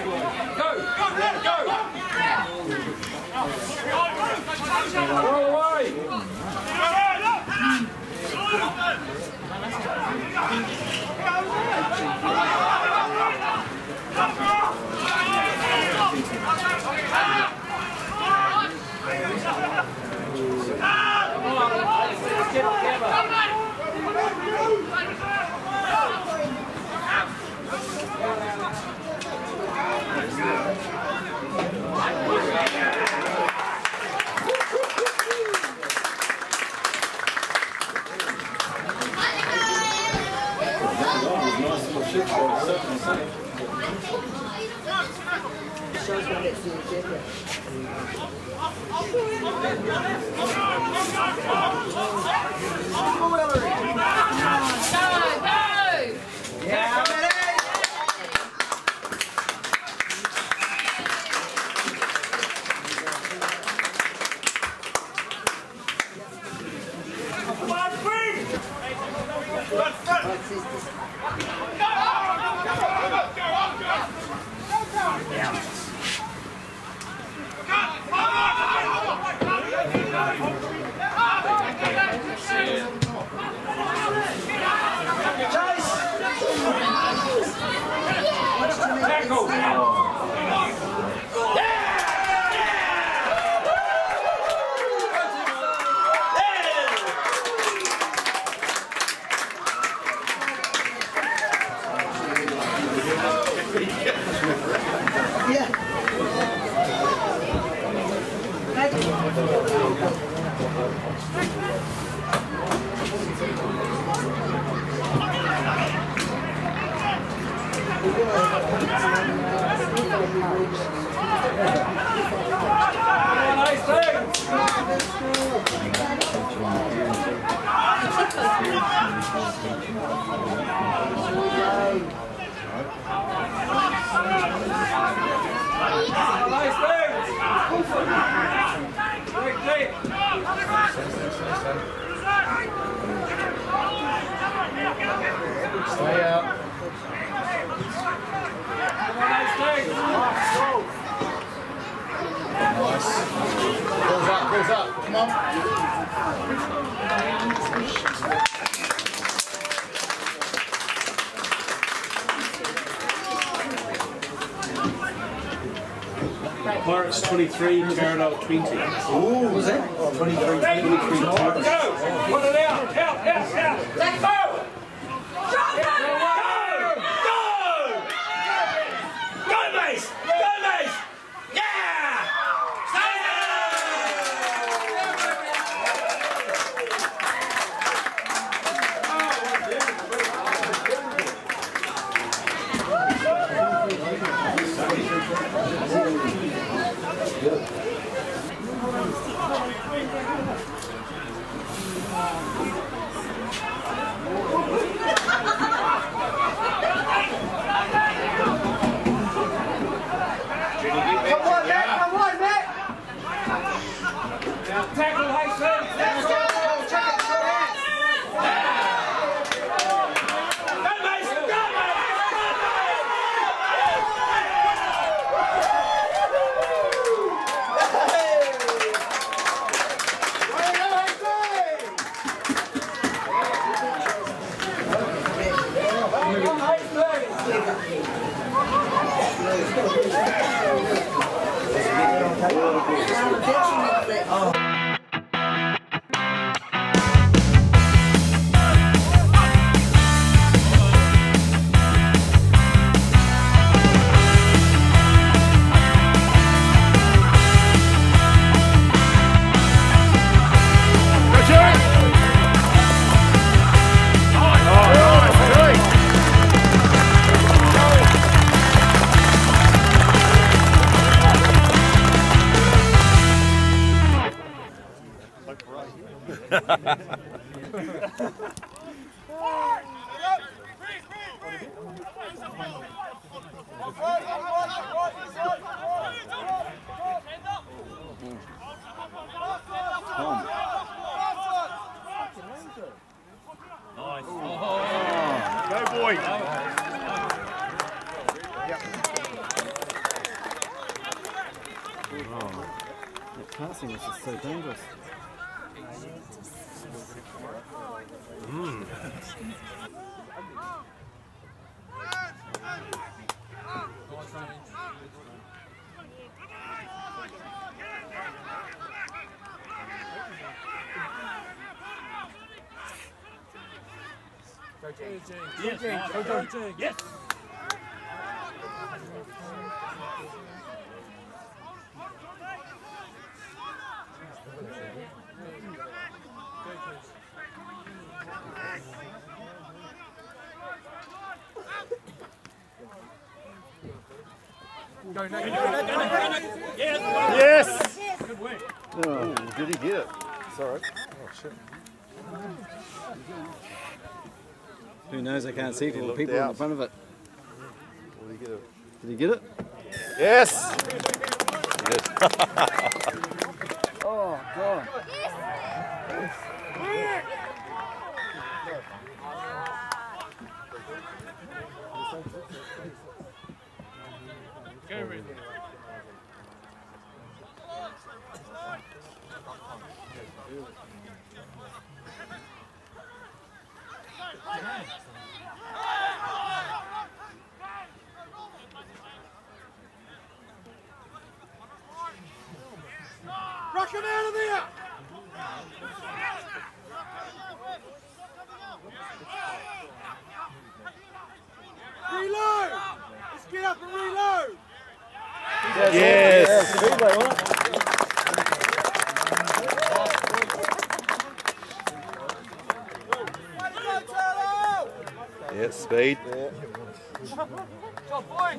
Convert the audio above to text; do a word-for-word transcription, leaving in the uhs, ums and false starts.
Stay out. Nice. Goes up, goes up. Come on. Pirates twenty-three, Taradale twenty. Ooh, what was that? Oh, twenty-three, twenty-three. Go! Put it out! Out! Out! Out! Let's go! passing is just so dangerous. Mm. Yes, nice. Go, go, go. Yes. Go, go, go, go, go, go. Yes. Yes! Good work. Oh. Did he get it? Sorry. Oh, shit. Who knows? I can't see He all the looked people in out. front of it. Did he get it? Did he get it? Yes! Yes. Oh, God. Go, Red. Rush him out of there! Reload! Let's get up and reload! Yes! Yeah, speed. Yeah. Top boy.